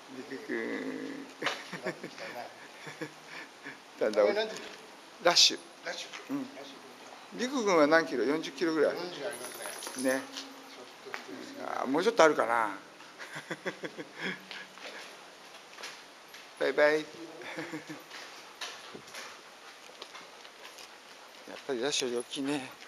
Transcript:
陸くん。だんだんラッシュ。うん。陸くんは何キロ？40キロぐらい。40ありますね。ね。もうちょっとあるかな。バイバイ。やっぱりラッシュより大きいね。